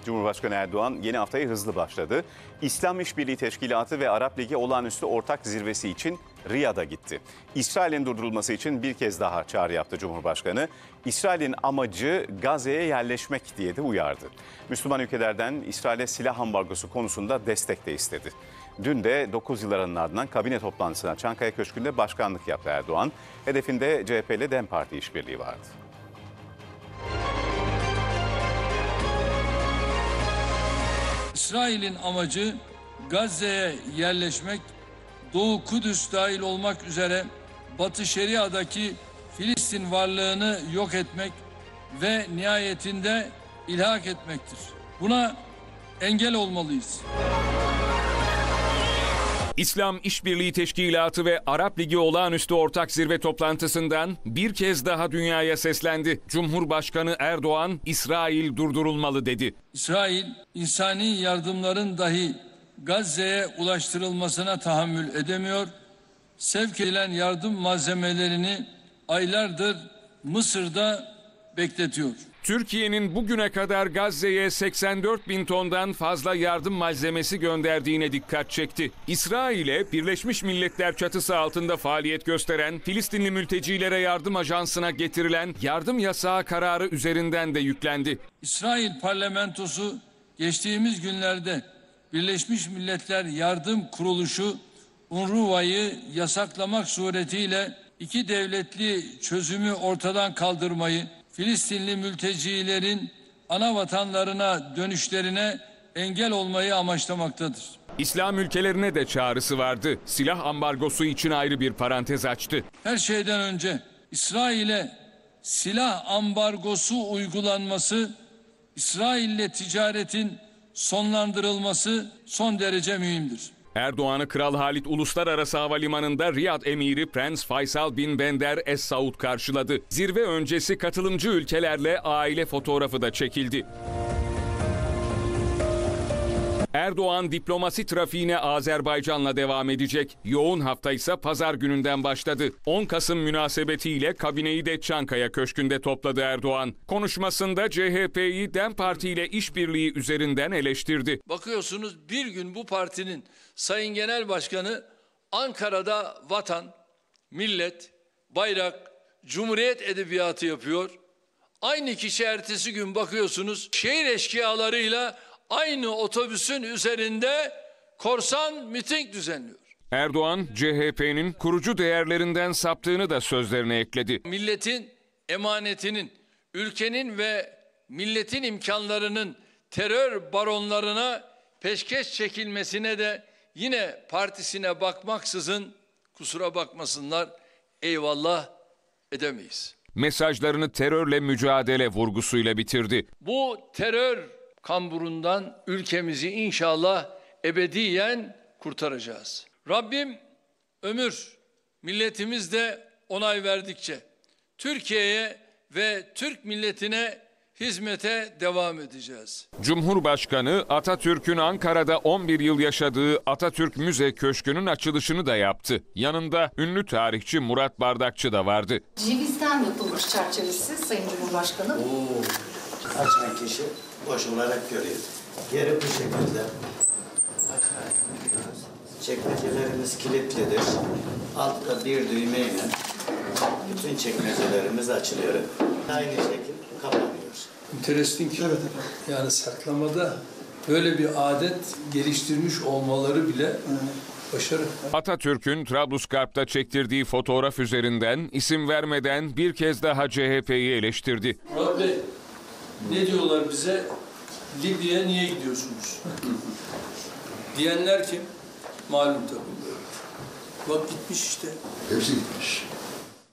Cumhurbaşkanı Erdoğan yeni haftayı hızlı başladı. İslam İşbirliği Teşkilatı ve Arap Ligi Olağanüstü Ortak Zirvesi için Riyad'a gitti. İsrail'in durdurulması için bir kez daha çağrı yaptı Cumhurbaşkanı. İsrail'in amacı Gazze'ye yerleşmek diye de uyardı. Müslüman ülkelerden İsrail'e silah ambargosu konusunda destek de istedi. Dün de 9 yıl aranın ardından kabine toplantısına Çankaya Köşkü'nde başkanlık yaptı Erdoğan. Hedefinde CHP ile DEM Parti işbirliği vardı. İsrail'in amacı Gazze'ye yerleşmek, Doğu Kudüs dahil olmak üzere Batı Şeria'daki Filistin varlığını yok etmek ve nihayetinde ilhak etmektir. Buna engel olmalıyız. İslam İşbirliği Teşkilatı ve Arap Ligi Olağanüstü Ortak Zirve toplantısından bir kez daha dünyaya seslendi. Cumhurbaşkanı Erdoğan, İsrail durdurulmalı dedi. İsrail, insani yardımların dahi Gazze'ye ulaştırılmasına tahammül edemiyor. Sevk edilen yardım malzemelerini aylardır Mısır'da bekletiyor. Türkiye'nin bugüne kadar Gazze'ye 84 bin tondan fazla yardım malzemesi gönderdiğine dikkat çekti. İsrail'e Birleşmiş Milletler çatısı altında faaliyet gösteren Filistinli mültecilere yardım ajansına getirilen yardım yasağı kararı üzerinden de yüklendi. İsrail parlamentosu geçtiğimiz günlerde Birleşmiş Milletler Yardım Kuruluşu UNRWA'yı yasaklamak suretiyle iki devletli çözümü ortadan kaldırmayı, Filistinli mültecilerin ana vatanlarına dönüşlerine engel olmayı amaçlamaktadır. İslam ülkelerine de çağrısı vardı. Silah ambargosu için ayrı bir parantez açtı. Her şeyden önce İsrail'e silah ambargosu uygulanması, İsrail'le ticaretin sonlandırılması son derece mühimdir. Erdoğan'ı Kral Halid Uluslararası Havalimanı'nda Riyad Emiri Prens Faysal bin Bender Es Saud karşıladı. Zirve öncesi katılımcı ülkelerle aile fotoğrafı da çekildi. Erdoğan diplomasi trafiğine Azerbaycan'la devam edecek. Yoğun hafta ise pazar gününden başladı. 10 Kasım münasebetiyle kabineyi de Çankaya Köşkü'nde topladı Erdoğan. Konuşmasında CHP'yi DEM Parti ile işbirliği üzerinden eleştirdi. Bakıyorsunuz bir gün bu partinin Sayın Genel Başkanı Ankara'da vatan, millet, bayrak, cumhuriyet edebiyatı yapıyor. Aynı kişi ertesi gün bakıyorsunuz şehir eşkıyalarıyla aynı otobüsün üzerinde korsan miting düzenliyor. Erdoğan, CHP'nin kurucu değerlerinden saptığını da sözlerine ekledi. Milletin emanetinin, ülkenin ve milletin imkanlarının terör baronlarına peşkeş çekilmesine de yine partisine bakmaksızın, kusura bakmasınlar, eyvallah edemeyiz. Mesajlarını terörle mücadele vurgusuyla bitirdi. Bu terör kamburundan ülkemizi inşallah ebediyen kurtaracağız. Rabbim ömür, milletimiz de onay verdikçe Türkiye'ye ve Türk milletine hizmete devam edeceğiz. Cumhurbaşkanı Atatürk'ün Ankara'da 11 yıl yaşadığı Atatürk Müze Köşkü'nün açılışını da yaptı. Yanında ünlü tarihçi Murat Bardakçı da vardı. Cevizden yapılmış çerçevesi Sayın Cumhurbaşkanım. Açan kişi boş olarak görüyor. Yeri bu şekilde. Çekmecelerimiz kilitlidir. Altta bir düğmeyle bütün çekmecelerimiz açılıyor. Aynı şekilde kapanıyor. Interesting. Evet, yani saklamada böyle bir adet geliştirmiş olmaları bile başarı. Atatürk'ün Trablusgarp'ta çektirdiği fotoğraf üzerinden isim vermeden bir kez daha CHP'yi eleştirdi. Murat Bey, ne diyorlar bize? Libya'ya niye gidiyorsunuz? Diyenler kim? Malum tabii. Bak gitmiş işte. Hepsi gitmiş.